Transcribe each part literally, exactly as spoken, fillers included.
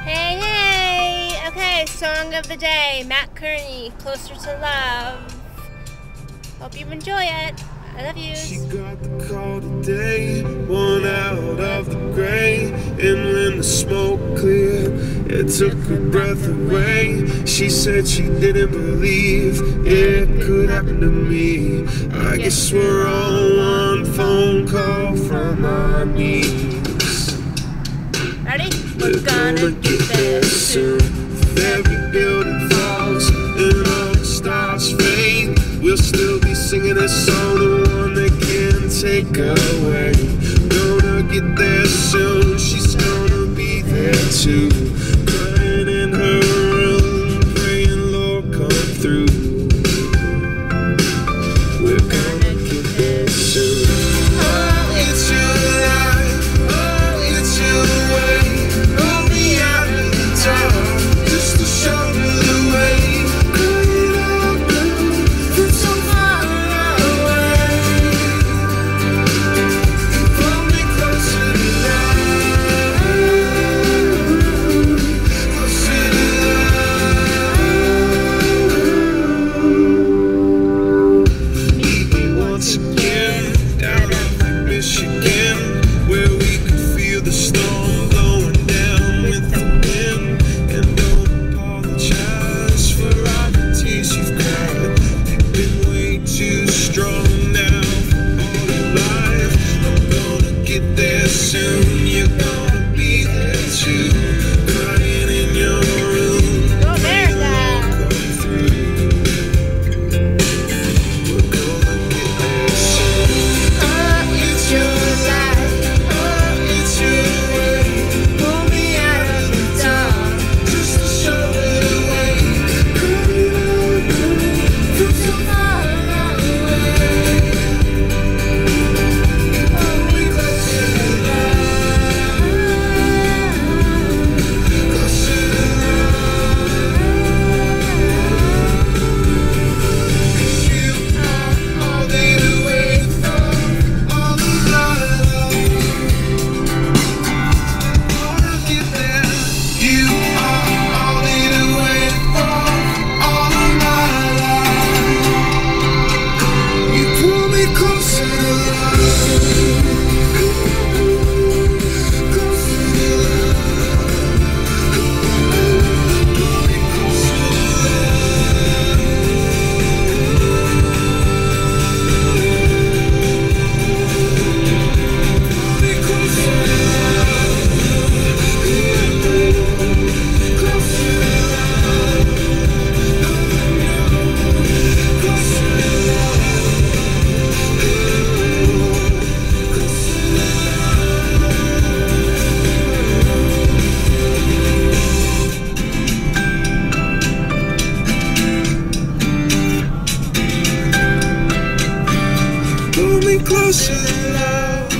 Hey, hey! Okay, song of the day, Matt Kearney, Closer to Love. Hope you enjoy it. I love you. She got the call today, one out of the gray, and when the smoke cleared, it took her breath away. She said she didn't believe it could happen to me. I guess we're all one phone call from our knees. Ready? We're gonna get there soon. Every building falls and all the stars fade. We'll still be singing this song, the one that can't take away. Gonna get there soon, she's gonna be there too. Crying in her room, praying Lord come through. We're gonna get there soon. Oh, it's your life, oh, it's your way. Pull me out of the dark, just to show me the way. Soon you're gonna be there too, crying in your room. Go America! Come through. We're gonna get there soon. Oh, it's your life, oh, it's your way. Pull me out of the dark, just to show me the way. Crying from so far away. Oh, we close to love. Closer to love.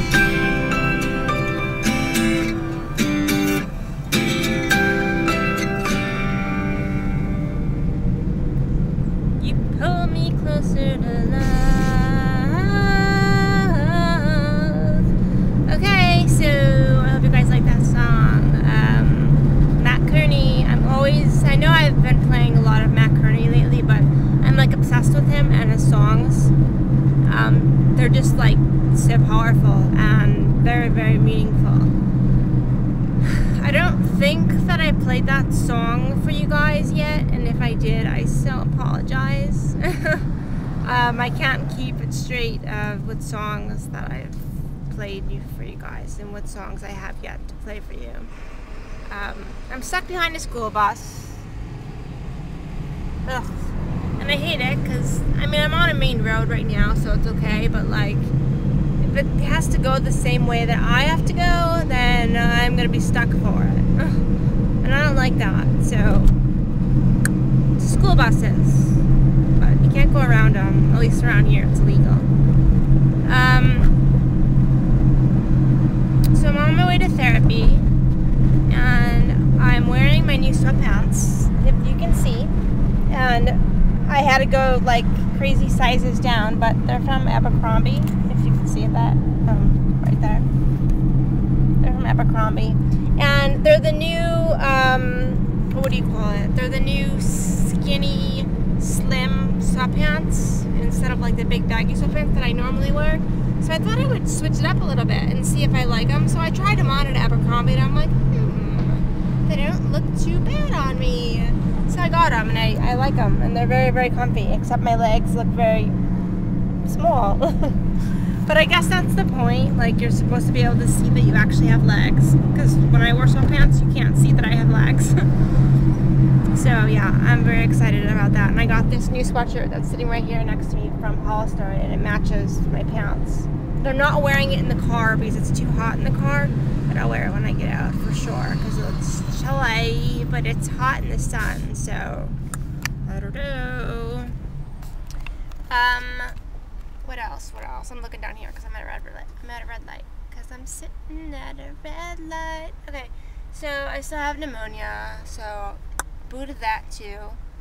You pull me closer to love. Okay, so I hope you guys like that song. Um, Matt Kearney, I'm always, I know I've been playing a lot of Matt Kearney lately, but I'm like obsessed with him and his songs. Um, they're just like so powerful and very, very meaningful. I don't think that I played that song for you guys yet, and if I did, I still apologize. um, I can't keep it straight of what songs that I've played for you guys and what songs I have yet to play for you. Um, I'm stuck behind a school bus. Ugh. And I hate it because, I mean, I'm on a main road right now, so it's okay, but like, if it has to go the same way that I have to go, then I'm going to be stuck for it. And I don't like that, so, school buses, but you can't go around them, at least around here, it's illegal. Um, so I'm on my way to therapy, and I'm wearing my new sweatpants, if you can see, and I had to go like crazy sizes down, but they're from Abercrombie, if you can see that, um, right there. They're from Abercrombie. And they're the new um, what do you call it? They're the new skinny, slim sweatpants instead of like the big baggy sweatpants that I normally wear. So I thought I would switch it up a little bit and see if I like them. So I tried them on at Abercrombie and I'm like, hmm, they don't look too bad on me. So I got them and I, I like them and they're very, very comfy, except my legs look very small. But I guess that's the point. Like, you're supposed to be able to see that you actually have legs. Because when I wear sweatpants, you can't see that I have legs. So yeah, I'm very excited about that. And I got this new sweatshirt that's sitting right here next to me from Hollister, and it matches my pants. But I'm not wearing it in the car because it's too hot in the car. But I'll wear it when I get out for sure, because it's chilly, but it's hot in the sun. So I don't know. Um. What else? What else? I'm looking down here because I'm at a red light. I'm at a red light because I'm sitting at a red light. Okay, so I still have pneumonia, so booted that too.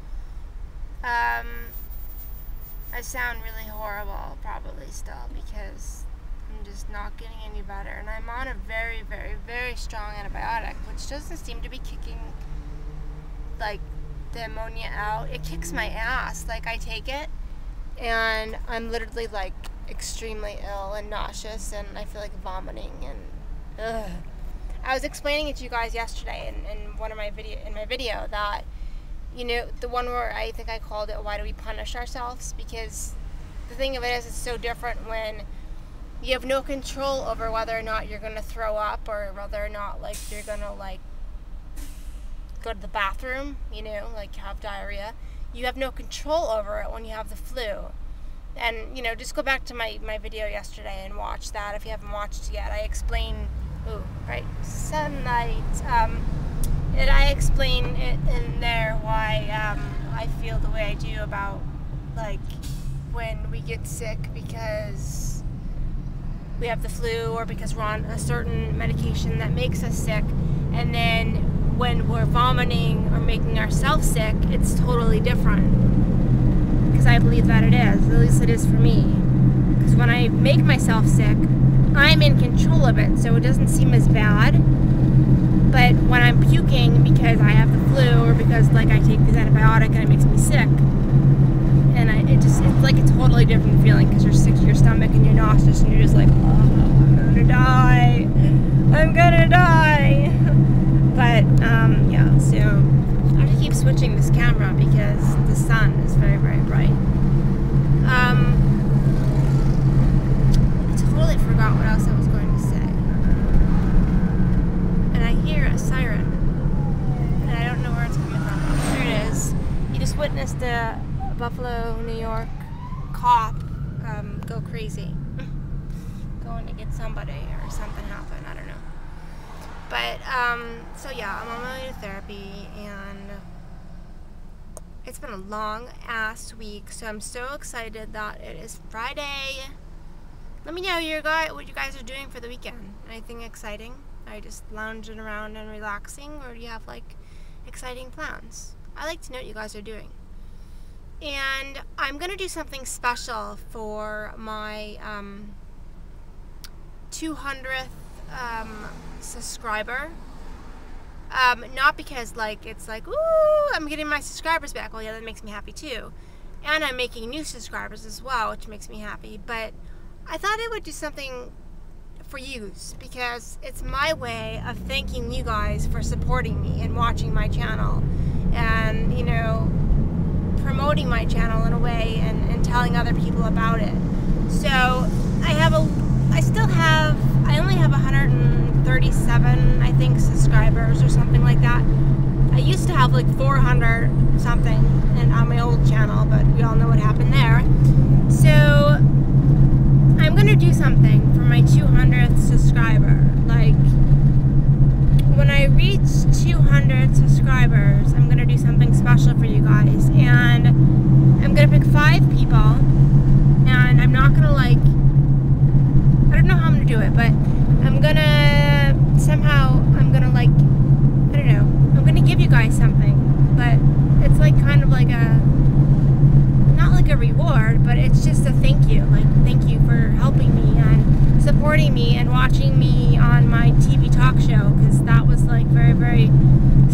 Um, I sound really horrible probably still because I'm just not getting any better, and I'm on a very, very, very strong antibiotic, which doesn't seem to be kicking like the ammonia out. It kicks my ass. Like, I take it and I'm literally like extremely ill and nauseous, and I feel like vomiting, and ugh. I was explaining it to you guys yesterday in, in one of my video in my video that, you know, the one where I think I called it, why do we punish ourselves? Because the thing of it is, it's so different when you have no control over whether or not you're gonna throw up, or whether or not like you're gonna like go to the bathroom, you know, like have diarrhea. You have no control over it when you have the flu. And, you know, just go back to my, my video yesterday and watch that if you haven't watched it yet. I explain, ooh, right, sunlight. Um, and I explain it in there why um, I feel the way I do about, like, when we get sick because we have the flu or because we're on a certain medication that makes us sick. And then when we're vomiting or making ourselves sick, it's totally different. Because I believe that it is. At least it is for me. Because when I make myself sick, I'm in control of it, so it doesn't seem as bad. But when I'm puking because I have the flu, or because like I take this antibiotic and it makes me sick, and I, it just it's like a totally different feeling because you're sick to your stomach and you're nauseous and you're just like, oh, I'm gonna die. I'm gonna die. But, um, yeah, so I have to keep switching this camera because the sun is very, very bright. Um, I totally forgot what else I was going to say. And I hear a siren, and I don't know where it's coming from. There it is. You just witnessed a Buffalo, New York cop um, go crazy. Going to get somebody or something happen, I don't know. But, um, so yeah, I'm on my way to therapy, and it's been a long ass week, so I'm so excited that it is Friday. Let me know your guy, what you guys are doing for the weekend. Anything exciting? Are you just lounging around and relaxing, or do you have, like, exciting plans? I like to know what you guys are doing. And I'm going to do something special for my, um, two hundredth, um, subscriber. Um, not because like it's like, ooh, I'm getting my subscribers back. Well, yeah, that makes me happy too. And I'm making new subscribers as well, which makes me happy. But I thought I would do something for you because it's my way of thanking you guys for supporting me and watching my channel, and, you know, promoting my channel in a way, and, and telling other people about it. So I have a, I still have, I only have one hundred thirty-seven, I think, subscribers or something like that. I used to have like four hundred something and on my old channel, but we all know what happened there. So I'm gonna do something for my two hundredth subscriber. Like, when I reach two hundred subscribers, I'm gonna do something special for you guys, and I'm gonna pick five people, and I'm not gonna like, I don't know how I'm gonna do it, but I'm gonna somehow, I'm gonna like, I don't know, I'm gonna give you guys something, but it's like kind of like a, not like a reward, but it's just a thank you. Like, thank you for helping me and supporting me and watching me on my T V talk show, because that was like very, very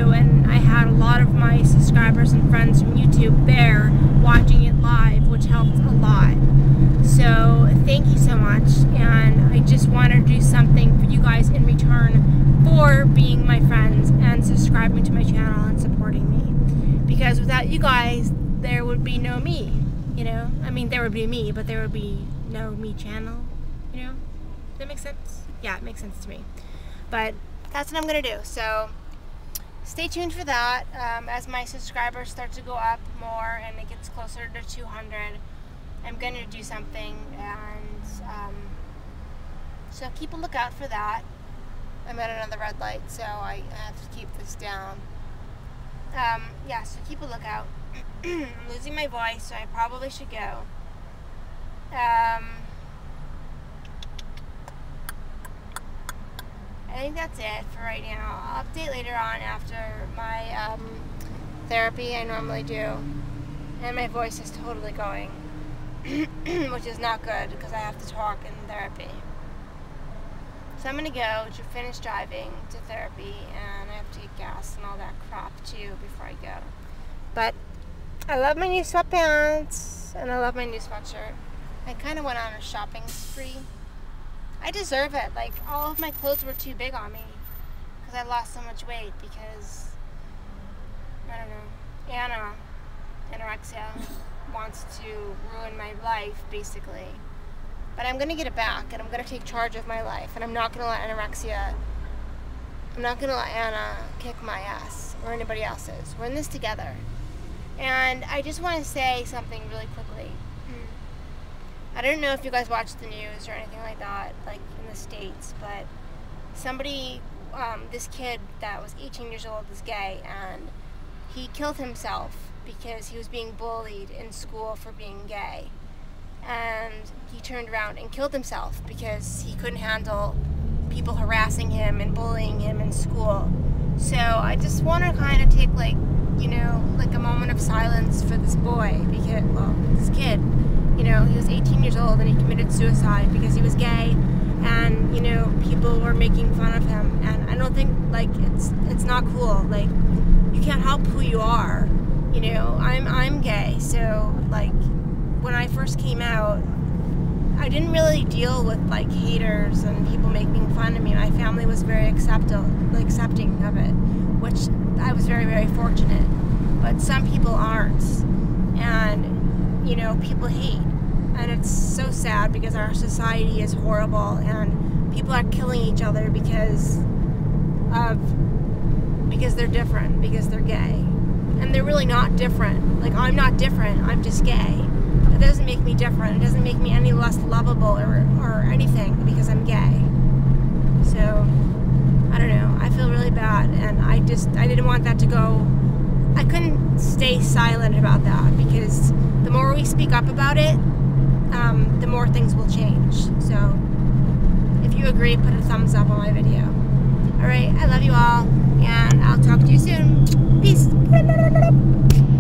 too, and I had a lot of my subscribers and friends from YouTube there watching it live, which helped a lot. So thank you so much, and I just want to do something for you guys in return for being my friends and subscribing to my channel and supporting me, because without you guys there would be no me, you know. I mean, there would be me, but there would be no me channel, you know. Does that make sense? Yeah, it makes sense to me. But that's what I'm gonna do, so stay tuned for that. Um, as my subscribers start to go up more and it gets closer to two hundred, I'm going to do something, and um, so keep a lookout for that. I'm at another red light, so I have to keep this down. Um, yeah, so keep a lookout. I'm losing my voice, so I probably should go. Um, I think that's it for right now. I'll update later on after my um, therapy I normally do. And my voice is totally going. Which is not good because I have to talk in therapy. So I'm going to go to finish driving to therapy, and I have to get gas and all that crap too before I go. But I love my new sweatpants and I love my new sweatshirt. I kind of went on a shopping spree. I deserve it. Like, all of my clothes were too big on me because I lost so much weight because, I don't know, Anna, anorexia, wants to ruin my life, basically. But I'm going to get it back, and I'm going to take charge of my life, and I'm not going to let anorexia, I'm not going to let Anna kick my ass, or anybody else's. We're in this together. And I just want to say something really quickly. I don't know if you guys watch the news or anything like that, like in the States, but somebody, um, this kid that was eighteen years old is gay, and he killed himself because he was being bullied in school for being gay. And he turned around and killed himself because he couldn't handle people harassing him and bullying him in school. So I just want to kind of take, like, you know, like a moment of silence for this boy, because, well, this kid, you know, he was eighteen years old and he committed suicide because he was gay, and, you know, people were making fun of him, and I don't think, like, it's it's not cool. Like, you can't help who you are. You know, I'm I'm gay, so, like, when I first came out, I didn't really deal with, like, haters and people making fun of me. My family was very accepting, like, accepting of it, which I was very, very fortunate. But some people aren't, and, you know, people hate, and it's so sad because our society is horrible, and people are killing each other because of because they're different, because they're gay. And they're really not different. Like, I'm not different, I'm just gay. It doesn't make me different. It doesn't make me any less lovable or, or anything because I'm gay. So, I don't know. I feel really bad, and I just, I didn't want that to go. I couldn't stay silent about that, because the more we speak up about it, um, the more things will change. So, if you agree, put a thumbs up on my video. Alright, I love you all, and I'll talk to you soon. Peace.